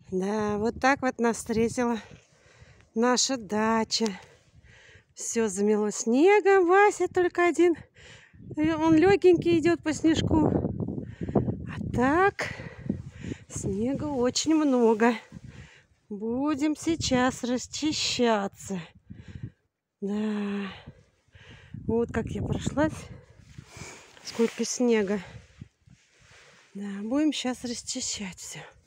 Да, вот так вот нас встретила наша дача. Все замело снегом. Вася только один. Он легенький идет по снежку. А так снега очень много. Будем сейчас расчищаться. Да. Вот как я прошлась. Сколько снега. Да, будем сейчас расчищать все.